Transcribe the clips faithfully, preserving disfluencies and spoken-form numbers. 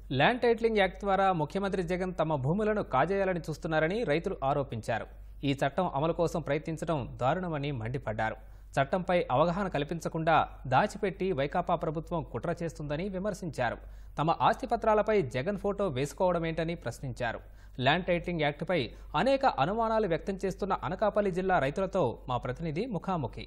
Land titling act ద్వారా ముఖ్యమంత్రి జగన్ తమ భూములను కాజేయాలని చూస్తున్నారని రైతులు ఆరోపించారు. ఈ చట్టం అమలు కోసం ప్రయత్నించడం దారుణమని మండిపడ్డారు. చట్టంపై అవగాహన కల్పించకుండా దాచిపెట్టి వైకాపా ప్రభుత్వం కుట్ర చేస్తుందని విమర్శించారు. తమ ఆస్తి పత్రాలపై జగన్ ఫోటో వేసుకోవడమేంటని ప్రశ్నించారు. ల్యాండ్ టైటిలింగ్ యాక్ట్పై అనేక అనుమానాలు వ్యక్తం చేస్తున్న అనకాపల్లి జిల్లా రైతులతో మా ప్రతినిధి ముఖాముఖి.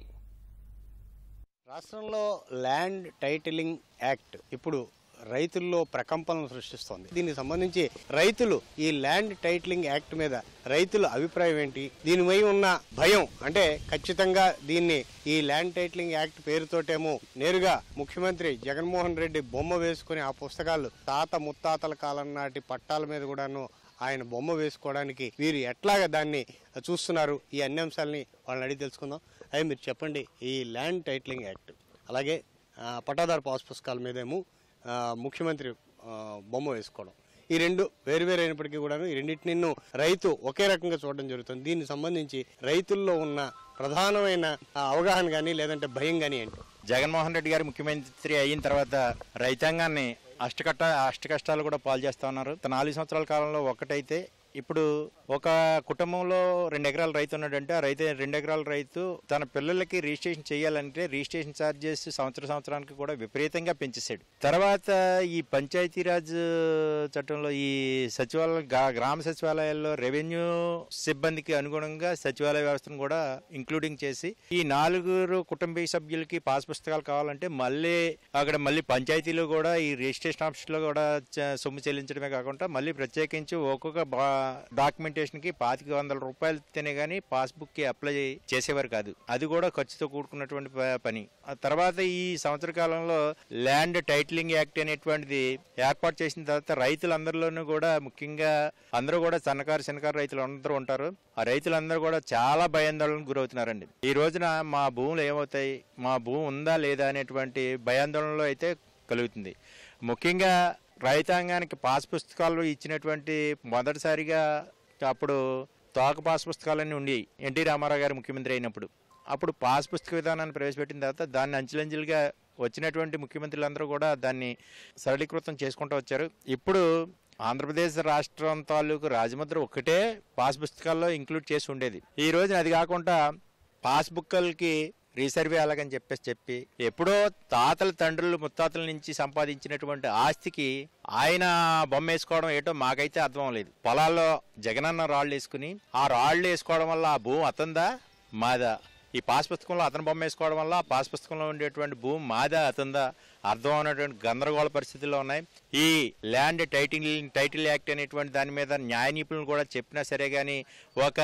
రాష్ట్రంలో ల్యాండ్ టైటిలింగ్ యాక్ట్ ఇప్పుడు రైతుల్లో ప్రకంపనలు సృష్టిస్తోంది. దీనికి సంబంధించి రైతులు ఈ ల్యాండ్ టైటిలింగ్ యాక్ట్ మీద రైతుల అభిప్రాయం ఏంటి, దీనిపై ఉన్న భయం అంటే ఖచ్చితంగా దీన్ని ఈ ల్యాండ్ టైటిలింగ్ యాక్ట్ పేరుతోటేమో నేరుగా ముఖ్యమంత్రి జగన్మోహన్ రెడ్డి బొమ్మ వేసుకుని ఆ పుస్తకాలు తాత ముత్తాతల కాలం నాటి పట్టాల మీద కూడాను ఆయన బొమ్మ వేసుకోవడానికి వీరు ఎట్లాగా దాన్ని చూస్తున్నారు, ఈ అన్ని అంశాలని వాళ్ళని అడిగి తెలుసుకుందాం. అదే మీరు చెప్పండి, ఈ ల్యాండ్ టైటిలింగ్ యాక్ట్ అలాగే పట్టాదారు పాస్ పుస్తకాల మీదేమో ముఖ్యమంత్రి బొమ్మ వేసుకోవడం, ఈ రెండు వేరు వేరు అయినప్పటికీ కూడా ఈ రెండింటిని రైతు ఒకే రకంగా చూడడం జరుగుతుంది. దీనికి సంబంధించి రైతుల్లో ఉన్న ప్రధానమైన అవగాహన కానీ లేదంటే భయం కానీ ఏంటి? జగన్మోహన్ రెడ్డి గారు ముఖ్యమంత్రి అయిన తర్వాత రైతాంగాన్ని అష్టకట్ట అష్ట కష్టాలు కూడా పాలు చేస్తా ఉన్నారు. నాలుగు సంవత్సరాల కాలంలో ఒకటైతే ఇప్పుడు ఒక కుటుంబంలో రెండు ఎకరాల రైతు ఉన్నాడంటే ఆ రైతు రెండు ఎకరాల రైతు తన పిల్లలకి రిజిస్ట్రేషన్ చేయాలంటే రిజిస్ట్రేషన్ ఛార్జెస్ సంవత్సర సంవత్సరానికి కూడా విపరీతంగా పెంచేశాడు. తర్వాత ఈ పంచాయతీరాజ్ చట్టంలో ఈ సచివాలయ గ్రామ సచివాలయాల్లో రెవెన్యూ సిబ్బందికి అనుగుణంగా సచివాలయ వ్యవస్థను కూడా ఇంక్లూడింగ్ చేసి ఈ నాలుగురు కుటుంబ సభ్యులకి పాస్ పుస్తకాలు కావాలంటే మళ్ళీ అక్కడ మళ్ళీ పంచాయతీలో కూడా ఈ రిజిస్ట్రేషన్ ఆఫీస్ లో కూడా సొమ్ము చెల్లించడమే కాకుండా మళ్ళీ ప్రత్యేకించి ఒక్కొక్క డాక్యుమెంటేషన్ కి పాతిక వందల రూపాయలు ఇస్తేనే గానీ పాస్బుక్ కి అప్లై చేసేవారు కాదు. అది కూడా ఖర్చుతో కూడుకున్నటువంటి పని. ఆ తర్వాత ఈ సంవత్సర కాలంలో ల్యాండ్ టైటిలింగ్ యాక్ట్ అనేటువంటిది ఏర్పాటు చేసిన తర్వాత రైతులందరిలోనూ కూడా ముఖ్యంగా అందరూ కూడా సన్నకారు చిన్నకారు రైతులు అందరూ ఉంటారు. ఆ రైతులందరూ కూడా చాలా భయాందోళనకు గురవుతున్నారండి. ఈ రోజున మా భూములు ఏమవుతాయి, మా భూమి ఉందా లేదా అనేటువంటి భయాందోళనలో అయితే కలుగుతుంది. ముఖ్యంగా రైతాంగానికి పాస్ పుస్తకాలు ఇచ్చినటువంటి మొదటిసారిగా అప్పుడు తోక పాస్ పుస్తకాలన్నీ ఉండి ఎన్టీ రామారావు గారు ముఖ్యమంత్రి అయినప్పుడు అప్పుడు పాస్ పుస్తక విధానాన్ని ప్రవేశపెట్టిన తర్వాత దాన్ని అంచెలంచెలుగా వచ్చినటువంటి ముఖ్యమంత్రులందరూ కూడా దాన్ని సరళీకృతం చేసుకుంటూ వచ్చారు. ఇప్పుడు ఆంధ్రప్రదేశ్ రాష్ట్రం తాలూకు రాజముద్ర ఒక్కటే పాస్ పుస్తకాల్లో ఇంక్లూడ్ చేసి ఉండేది. ఈ రోజున అది కాకుండా పాస్ బుక్లకి రీసర్వే అలాగని చెప్పేసి చెప్పి ఎప్పుడో తాతల తండ్రులు ముత్తాతల నుంచి సంపాదించినటువంటి ఆస్తికి ఆయన బొమ్మ వేసుకోవడం ఏటో మాకైతే అర్థం లేదు. పొలాల్లో జగనన్న రాళ్లు వేసుకుని ఆ రాళ్లు వేసుకోవడం వల్ల ఆ భూమి అతందా మాదా, ఈ పాస్ పుస్తకంలో అతని బొమ్మ వేసుకోవడం వల్ల ఆ పాస్ పుస్తకంలో ఉండేటువంటి భూమి మాదా అతందా అర్థం అనేటువంటి గందరగోళ పరిస్థితుల్లో ఉన్నాయి. ఈ ల్యాండ్ టైటిల్ టైటిల్ యాక్ట్ అనేటువంటి దాని మీద న్యాయ నిపుణులు కూడా చెప్పినా సరే గానీ ఒక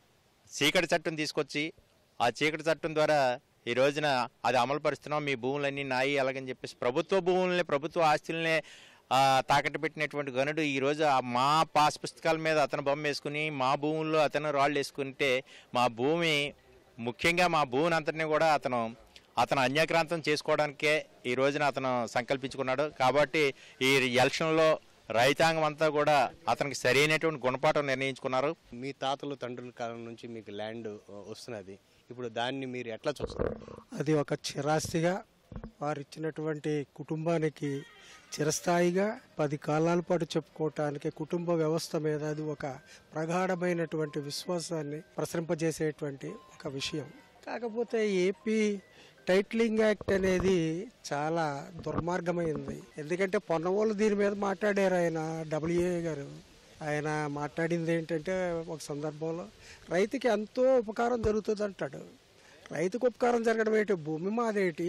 చీకటి చట్టం తీసుకొచ్చి ఆ చీకటి చట్టం ద్వారా ఈ రోజున అది అమలు పరుస్తున్నాం, మీ భూములన్నీ నాయి అలాగని చెప్పేసి ప్రభుత్వ భూములనే ప్రభుత్వ ఆస్తులనే తాకట్టు పెట్టినటువంటి గనుడు ఈ రోజు మా పాస్ పుస్తకాల మీద అతను బొమ్మ వేసుకుని మా భూముల్లో అతను రాళ్ళు వేసుకుంటే మా భూమి ముఖ్యంగా మా భూమిని అంతటినీ కూడా అతను అతను అన్యాక్రాంతం చేసుకోవడానికే ఈ రోజున అతను సంకల్పించుకున్నాడు. కాబట్టి ఈ ఎలక్షన్లో రైతాంగం అంతా కూడా అతనికి సరైనటువంటి గుణపాఠం నిర్ణయించుకున్నారు. మీ తాతలు తండ్రుల కాలం నుంచి మీకు ల్యాండ్ వస్తున్నది, ఇప్పుడు దాన్ని మీరు ఎట్లా చూస్తారు? అది ఒక చిరాస్తిగా వారు ఇచ్చినటువంటి కుటుంబానికి చిరస్థాయిగా పది కాలాల పాటు చెప్పుకోవటానికి కుటుంబ వ్యవస్థ మీద అది ఒక ప్రగాఢమైనటువంటి విశ్వాసాన్ని ప్రసరింపజేసేటువంటి ఒక విషయం. కాకపోతే ఏపీ టైటిలింగ్ యాక్ట్ అనేది చాలా దుర్మార్గమైంది. ఎందుకంటే పొన్నవాళ్ళు దీని మీద మాట్లాడారు. ఆయన డబ్ల్యూఏ గారు ఆయన మాట్లాడింది ఏంటంటే ఒక సందర్భంలో రైతుకి ఎంతో ఉపకారం జరుగుతుంది అంటాడు. రైతుకు ఉపకారం జరగడం ఏంటి, భూమి మాదేటి,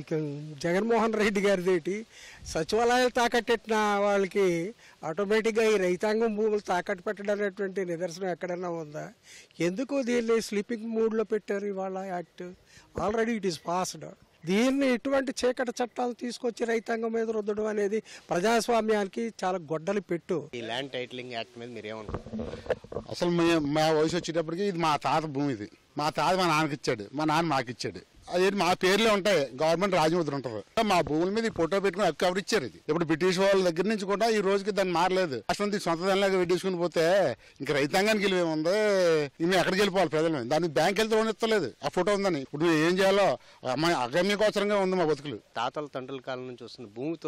జగన్మోహన్ రెడ్డి గారిదేటి, సచివాలయాలు తాకట్టెట్టిన వాళ్ళకి ఆటోమేటిక్గా ఈ రైతాంగం భూములు తాకట్టు పెట్టడం అనేటువంటి నిదర్శనం ఎక్కడన్నా ఉందా? ఎందుకు దీన్ని స్లీపింగ్ మూడ్లో పెట్టారు ఇవాళ act? Already it is passed. దీన్ని ఇటువంటి చీకటి చట్టాలు తీసుకొచ్చి రైతాంగం మీద రుద్దడం అనేది ప్రజాస్వామ్యానికి చాలా గొడ్డలి పెట్టు. ఈ ల్యాండ్ టైటిలింగ్ యాక్ట్ మీద మీరు ఏమనుకుంటారు? అసలు మా వయసు వచ్చేటప్పటికి ఇది మా తాత భూమి, ఇది మా తాత మా నాన్నకి ఇచ్చాడు, మా నాన్న మాకు ఇచ్చాడు. అదేంటి మా పేర్లే ఉంటాయి, గవర్నమెంట్ రాజముద్ర ఉంటుంది. మా భూముల మీద ఈ ఫోటో పెట్టుకుని హక్కు ఎవరు ఇచ్చారు? ఇది ఇప్పుడు బ్రిటిష్ వాళ్ళ దగ్గర నుంచి కూడా ఈ రోజుకి దాన్ని మారలేదు. అసలు సొంత దానిలాగా వెడ్డేసుకుని పోతే ఇంకా రైతాంగానికి వెళ్ళేముంది, మేము ఎక్కడికి వెళ్ళిపోవాలి ప్రజలు? దాన్ని బ్యాంక్ వెళ్తే ఇస్తలేదు ఆ ఫోటో ఉందని. ఇప్పుడు ఏం చేయాలో అగమ్యగోచరంగా ఉంది మా బతుకులు. తాతల తండ్రుల కాలం నుంచి వస్తున్న భూమితో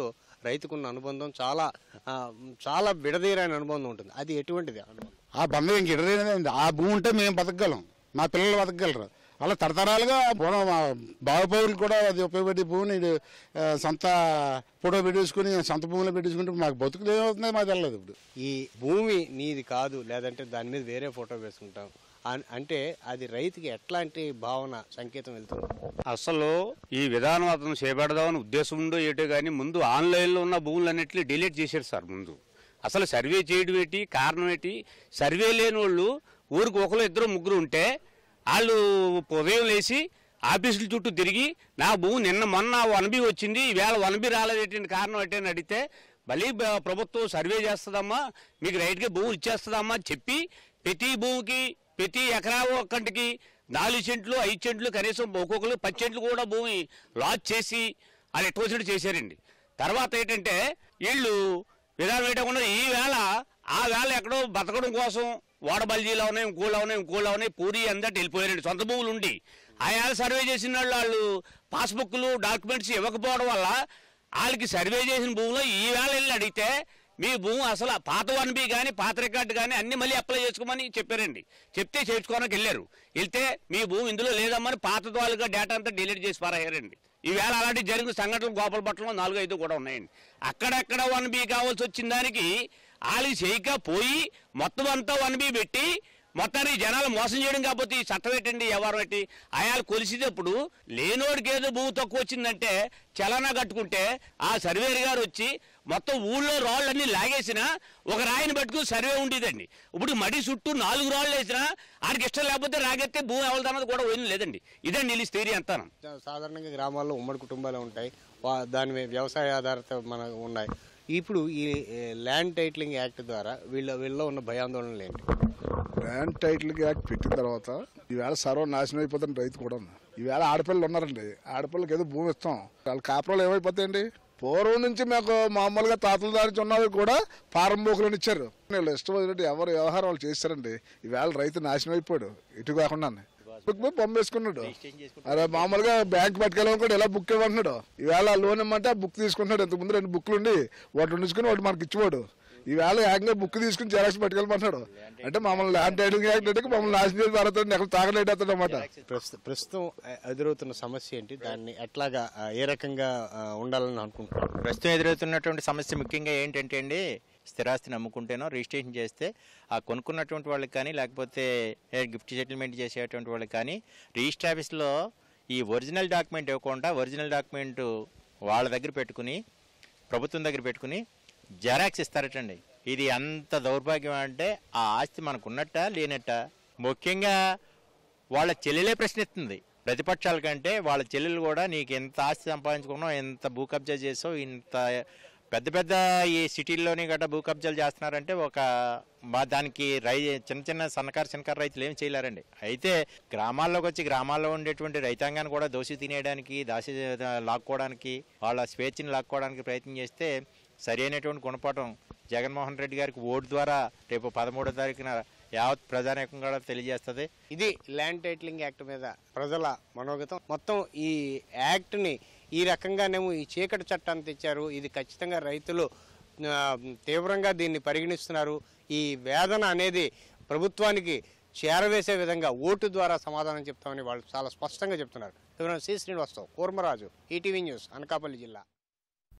రైతుకున్న అనుబంధం చాలా ఆ, చాలా విడదీరైన అనుబంధం ఉంటుంది. అది ఎటువంటిది అనుబంధం? ఆ బంధం ఇంక ఇడలేదండి. ఆ భూమి ఉంటే మేము బతకగలం, మా పిల్లలు బతకగలరు. అలా తరతరాలుగా పోవడం మా బావపౌరులు కూడా అది ఉపయోగపడే భూమిని ఆ, సొంత ఫోటో పెట్టేసుకుని సొంత భూమిలో పెట్టేసుకుంటే మాకు బతుకులు ఏమవుతుందో మాకు తెలియదు. ఇప్పుడు ఈ భూమి నీది కాదు, లేదంటే దాని మీద వేరే ఫోటో వేసుకుంటాం అన్- అంటే అది రైతుకి ఎట్లాంటి భావన సంకేతం వెళ్తుంది? అసలు ఈ విధానం అతను చేపడదామని ఉద్దేశం ఉందో ఏటో కానీ ముందు ఆన్లైన్లో ఉన్న భూములన్నింటినీ డిలీట్ చేశారు సార్. ముందు అసలు సర్వే చేయడం ఏంటి, కారణం ఏంటి? సర్వే లేని వాళ్ళు ఊరికి ఒకరు ఇద్దరు ముగ్గురు ఉంటే వాళ్ళు ఉదయం లేచి ఆఫీసుల చుట్టూ తిరిగి నా భూమి నిన్న మొన్న వన్ బి వచ్చింది, ఈవేళ వన్ బి రాలేదేంటి, కారణం ఏంటని అడిగితే మళ్ళీ బ- ప్రభుత్వం సర్వే చేస్తుందమ్మా, మీకు రైట్గా భూములు ఇచ్చేస్తుందమ్మా అని చెప్పి ప్రతి భూమికి ప్రతి ఎకరా ఒక్కంటికి నాలుగు సెంట్లు ఐదు సెంట్లు కనీసం ఒక్కొక్కరు పది సెంట్లు కూడా భూమి లాజ్ చేసి వాళ్ళు ఎట్టువచ్చినట్టు చేశారండి. తర్వాత ఏంటంటే వీళ్ళు విధానం ఏంటకుండా ఈ వేళ ఆ వేళ ఎక్కడో బతకడం కోసం ఓడబల్జీలో ఉన్నాయి, ఇంకోళ్ళు ఉన్నాయి, ఇంకోళ్ళు ఉన్నాయి, పూరి అందటి వెళ్ళిపోయారండి సొంత భూములు ఉండి. ఆ వేళ సర్వే చేసిన వాళ్ళు వాళ్ళు పాస్బుక్లు డాక్యుమెంట్స్ ఇవ్వకపోవడం వల్ల వాళ్ళకి సర్వే చేసిన భూమిలో ఈ వేళ వెళ్ళి అడిగితే మీ భూమి అసలు పాత వన్ బి కానీ పాత రికార్డు కానీ అన్ని మళ్ళీ అప్లై చేసుకోమని చెప్పారండి. చెప్తే చేర్చుకోవడానికి వెళ్ళారు. వెళ్తే మీ భూమి ఇందులో లేదమ్మని పాత వాళ్ళుగా డేటా అంతా డిలీట్ చేసి పారాయారండి. ఈవేళ అలాంటి జరిగిన సంఘటనలు గోపాలపట్నంలో నాలుగు ఐదు కూడా ఉన్నాయండి. అక్కడక్కడ వన్ బి కావాల్సి వచ్చిన దానికి వాళ్ళకి చేయకపోయి మొత్తం అంతా వన్ బి పెట్టి మొత్తానికి జనాలు మోసం చేయడం కాకపోతే ఈ చట్టం ఏంటండి, ఎవరు పెట్టి అయాలు కొలిసేటప్పుడు లేనోడికి ఏదో భూమి తక్కువ వచ్చిందంటే చలానా కట్టుకుంటే ఆ సర్వేర్ గారు వచ్చి మొత్తం ఊళ్ళో రాళ్ళన్నీ లాగేసినా ఒక రాయిని పట్టుకుని సర్వే ఉండేదండి. ఇప్పుడు మడి చుట్టూ నాలుగు రాళ్ళు వేసినా ఆడికి ఇష్టం లేకపోతే రాగెత్తే భూమి ఎవరిదన్నది కూడా పోయింది లేదండి. ఇదండి వీళ్ళ థియరీ అంతాను. సాధారణంగా గ్రామాల్లో ఉమ్మడి కుటుంబాలు ఉంటాయి, వా- దాని మీద వ్యవసాయ ఆధారిత మన ఉన్నాయి. ఇప్పుడు ఈ ల్యాండ్ టైటిలింగ్ యాక్ట్ ద్వారా వీళ్ళ వీళ్ళలో ఉన్న భయాందోళనలు ఏంటి? ల్యాండ్ టైటిల్ యాక్ట్ పెట్టిన తర్వాత ఈవేళ సర్వం నాశనం అయిపోతుంది రైతు కూడా. ఈవేళ ఆడపిల్లలు ఉన్నారండి, ఆడపిల్లకి ఏదో భూమి ఇస్తాం, వాళ్ళ కాపురాలు ఏమైపోతాయండి? పూర్వం నుంచి మాకు మామూలుగా తాతల దానికి ఉన్నవి కూడా ఫారం బోకులను ఇచ్చారు. వీళ్ళు ఇష్టం వచ్చినట్టు ఎవరు వ్యవహారం వాళ్ళు చేస్తారండి. ఈవేళ రైతు నాశనం అయిపోయాడు, ఇటు కాకుండా పంపేసుకున్నాడు. అరే మామూలుగా బ్యాంక్ పట్టుకెళ్ళాలనుకోండి ఇలా బుక్ ఇవ్వమంటున్నాడు. ఈవేళ లోన్ ఇమ్మంటే ఆ బుక్ తీసుకుంటున్నాడు. ఇంతకు ముందు రెండు బుక్లు ఉండి వాటి ఉంచుకుని వాటి మనకి ఇచ్చిపోడు. ఈవేళ ఏకంగా బుక్ తీసుకుని జెరాక్స్ పట్టుకెళ్ళమంటున్నాడు. అంటే మమ్మల్ని ల్యాండ్ టైటిలింగ్ యాక్ట్ అంటే మమ్మల్ని నాశనం చేసి పారుతాడు, ఎక్కడ తాగలేడతాడు అనమాట. ప్రస్తుతం ప్రస్తుతం ఎదురవుతున్న సమస్య ఏంటి, దాన్ని ఎట్లాగా ఆ, ఏ రకంగా ఆ, ఉండాలని అనుకుంటున్నారు? ప్రస్తుతం ఎదురవుతున్నటువంటి సమస్య ముఖ్యంగా ఏంటంటే అండి, స్థిరాస్తిని అమ్ముకుంటేనో రిజిస్ట్రేషన్ చేస్తే ఆ కొనుక్కున్నటువంటి వాళ్ళకి కానీ లేకపోతే గిఫ్ట్ సెటిల్మెంట్ చేసేటువంటి వాళ్ళకి కానీ రిజిస్టర్ ఆఫీస్లో ఈ ఒరిజినల్ డాక్యుమెంట్ ఇవ్వకుండా ఒరిజినల్ డాక్యుమెంట్ వాళ్ళ దగ్గర పెట్టుకుని ప్రభుత్వం దగ్గర పెట్టుకుని జెరాక్స్ ఇస్తారటండి. ఇది అంత దౌర్భాగ్యం అంటే ఆ ఆస్తి మనకు ఉన్నట్ట లేనట్ట. ముఖ్యంగా వాళ్ళ చెల్లెలే ప్రశ్నిస్తుంది ప్రతిపక్షాల కంటే. వాళ్ళ చెల్లెలు కూడా నీకు ఎంత ఆస్తి సంపాదించుకున్నావు, ఎంత భూ కబ్జా చేసావు, ఇంత పెద్ద పెద్ద ఈ సిటీల్లోని గట్రా భూ కబ్జాలు చేస్తున్నారంటే ఒక మా దానికి రై చిన్న చిన్న సన్నకారు చిన్నకారు రైతులు ఏమి చేయలేరండి. అయితే గ్రామాల్లోకి వచ్చి గ్రామాల్లో ఉండేటువంటి రైతాంగాన్ని కూడా దోషి తినేయడానికి దాసి లాక్కోవడానికి వాళ్ళ స్వేచ్ఛని లాక్కోవడానికి ప్రయత్నం చేస్తే సరి అయినటువంటి గుణపాఠం జగన్మోహన్ రెడ్డి గారికి ఓటు ద్వారా రేపు పదమూడో తారీఖున యావత్ ప్రజానీకం కూడా తెలియజేస్తుంది. ఇది ల్యాండ్ టైటిలింగ్ యాక్ట్ మీద ప్రజల మనోగతం. మొత్తం ఈ యాక్ట్ని ఈ రకంగానేమో ఈ చీకటి చట్టాన్ని తెచ్చారు. ఇది ఖచ్చితంగా రైతులు ఆ, తీవ్రంగా దీన్ని పరిగణిస్తున్నారు. ఈ వేదన అనేది ప్రభుత్వానికి చేరవేసే విధంగా ఓటు ద్వారా సమాధానం చెప్తామని వాళ్ళు చాలా స్పష్టంగా చెప్తున్నారు. C Srinivasa Rao, Kurmaraju, ETV news, Anakapalli జిల్లా.